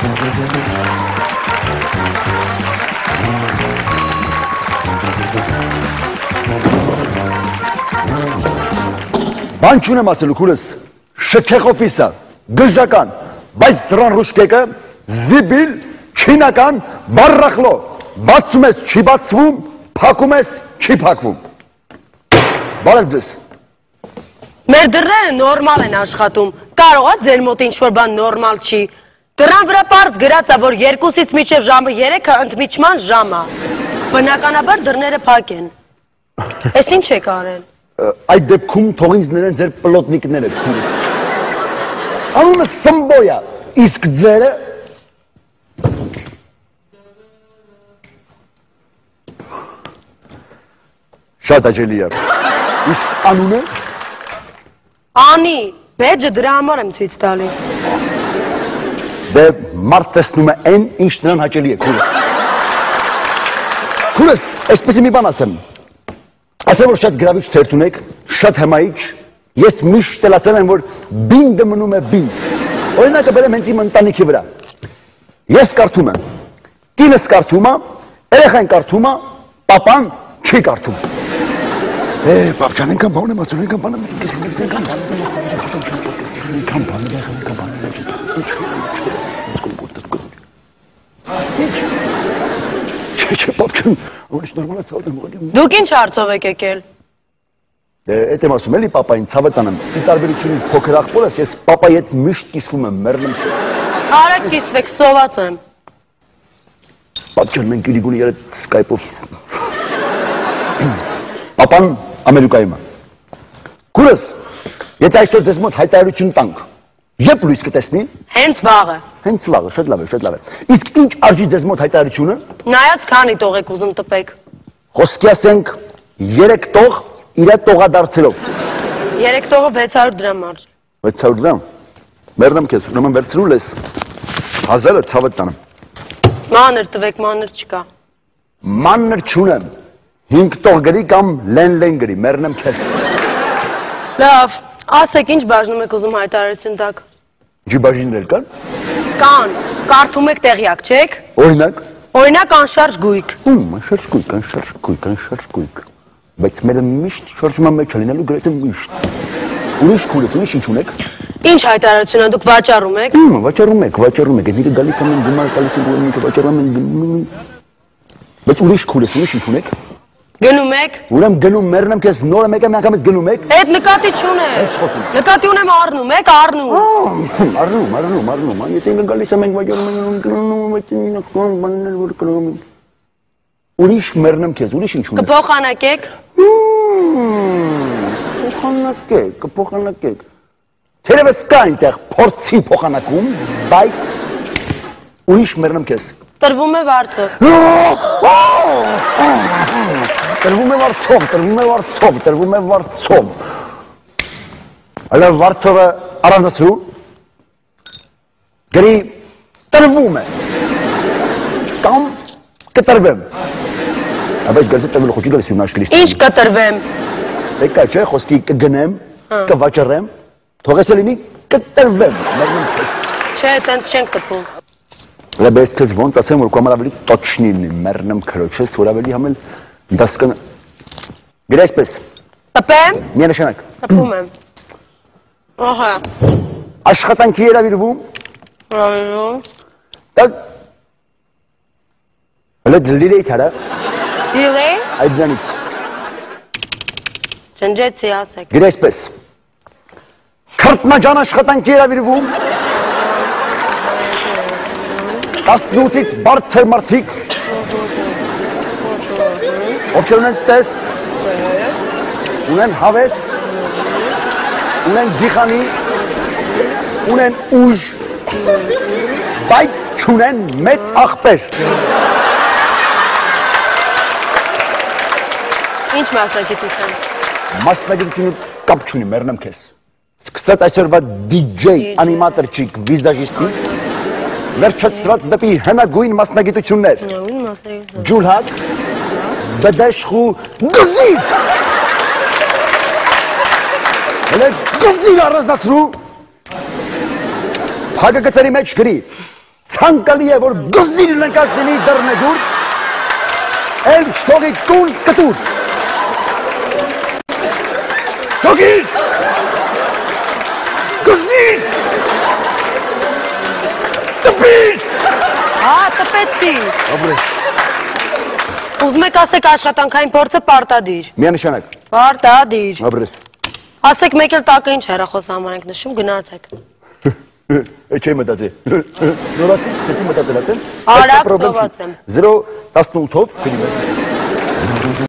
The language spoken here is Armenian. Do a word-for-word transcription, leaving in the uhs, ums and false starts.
Բան չունեմ ասելու քուրս, շքեղոֆիսա, գժական, բայց դրան ռուշկեկը, զիբիլ, չինական, բարրախլո, բացում ես չի բացվում, փակում ես չի փակվում։ Բարև ձեզ։ Մեր դռները նորմալ են աշխատում, կարող է ձեր մոտ ինչ-որ բան նորմալ չի։ Դռան վրա պարզ գրած է, որ երկուսից մինչև ժամը երեքը ընդմիջման ժամ է։ Բնականաբար դռները փակ են։ Էս ինչ եք արել։ Այդ դեպքում թող ինձ ներեն ձեր պլոտնիկները։ Անունը Սմբոյա, իսկ ձերը շատ աջելի է։ Իսկ անունը Անի, բեջը դրա համար եմ ցույց տալիս։ Դե մարդ տեսնում է այն, ինչ նրան հաճելի է, քուրս։ Քուրս, այսպեսի մի բան ասեմ։ Ասեմ, որ շատ գրավիչ թերթ ունեք, շատ հմայիչ, ես միշտ տելացել եմ, որ բինդը մնում է բինդ։ Օրինակը բերեմ հենց իմ ընտանիքի վրա։ Ես կարդում եմ, կինս կարդում է, երեխան կարդում է, պապան չի կարդում։ Է, պապջան, ենքան բան եմ ասում, ենքան բան եմ Դուք ինչ հարցով եք եկել։ Էդ եմ ասում, էլի պապային ցավը տանեմ, ի տարբերություն փոքր աղբորս, ես պապայի հետ միշտ կիսվում եմ, մեռնում չես։ Արեք կիսվեք, սոված եմ։ Պապջան, մենք իրիգունի երդ սկայպով։ Պապան Ամերիկայում է։ Քուրս, եթե այսօր ձեզ մոտ հայտարարություն տանք, երբ լույս կտեսնի։ Հենց վաղը։ Հենց վաղը, շատ լավ է, շատ լավ է։ Իսկ ինչ արժի ձեզ մոտ հայտարարությունը։ Նայած քանի տող եք ուզում տպեք։ Խոսքի ասենք երեք տող իր տողադարձերով։ Երեք տողը վեց հարյուր դրամ արժի։ վեց հարյուր դրամ։ Մեռնեմ քեզ, ուրեմն վերցրու լես։ Հազարը ցավը տանեմ։ Մանր տվեք, մանր չկա։ Մանր չունեմ։ Հինգ տող գրի կամ լեն-լեն գրի, մեռնեմ քեզ։ Լավ, ասեք ինչ բաժնում եք ուզում հայտարարություն տաք։ Ինչի բաժիններ կան։ Կան, կարդում եք տեղյակ չեք։ Օրինակ։ Օրինակ անշարժ գույք։ Ում, անշարժ գույք, անշարժ գույք, անշարժ գույք։ Բայց մերը միշտ շարժման մեջ լինելու գրեթե միշտ։ Ուրիշ քուրս, ուրիշ ինչ ունեք։ Ինչ հայտարարություն եք, դուք վաճառում եք։ Ում, վաճառում եք, վաճառում եք, դիքը գալիս են գումար տալիս են գումար վաճառում են։ Բայց ուրիշ քուրս, ուրիշ ինչ ունեք։ Գնում եք։ Ուրեմն գնում մեռնեմ քեզ նորը մեկ եմ անգամից գնում եք։ Այդ նկատի չունեմ։ Նկատի ունեմ առնում եք, առնում։ Առնում, առնում, առնում, եթե ինքը գալիս է մենք վաճառում ենք գնում, բայց ինքը կան բաներ որ կրում են։ Ուրիշ մեռնեմ քեզ, ուրիշ ինչ ունեք։ Կփոխանակեք։ Փոխանակեք, կփոխանակեք։ Թերևս կա այնտեղ փորձի փոխանակում, բայց ուրիշ մեռնեմ քեզ։ Տրվում է վարձով։ Տրվում է վարձով, տրվում է վարձով, տրվում է վարձով։ Այլև վարձովը առանձնացրու, գրի տրվում է, կամ կտրվեմ։ Բայց գալիս է տրվել խոչի գալիս յուն աշկրիշտ։ Ինչ կտրվեմ։ Եկա չէ, խոսքի կգնեմ, կվաճռեմ, թողես է լինի կտրվեմ։ Չէ, տենց չենք տպում։ Լավ, ես քեզ ոնց ասեմ, որ կամ ավելի տոչնի լինի, մեռնեմ քրոջս, որ ավելի համել դասկան։ Գրի այսպես։ Տպեմ։ Միանշանակ։ Տպում եմ։ Ահա։ Աշխատանքի երավիրվում։ Հրավիրում։ Դա Հələ դլիրեի թարա։ Դիլեյ։ Այդ դրանից։ Ջնջեցի ասեք։ Գրի այսպես։ Քրտնաջան աշխատանքի երավիրվում։ տասնութից բարձր մարդիկ, ովքեր ունեն տես, ունեն հավես, ունեն գիխանի, ունեն ուժ, բայց չունեն մեծ աղբեր։ Ինչ մասնագիտություն։ Մասնագիտությունը կապ չունի, մեռնեմ քեզ։ Սկսած այսօրվա դիջեյ, անիմատոր չիկ, վիզաժիստի, վերջացրած դեպի հնագույն մասնագիտություններ։ Ջուլհակ, բդեշխու, գզիր։ Հələ գզիր առանձնացրու, փակագծերի մեջ գրի, ցանկալի է որ գզիր նկատինի դռնեդուր էլ չթողի տուն կտուր թողի գզիր տպիր Հա, տպեցի։ ապրես Ուզում եք ասեք աշխատանքային փորձը պարտադիր։ միանշանակ Պարտադիր։ ապրես Ասեք մեկ էլ տակը ինչ հեռախոս համար ենք նշում, գնացեք։ Չէ մտածի նորացի չեցի մտածել այդտեղ Արագ սոված եմ zero տասնութով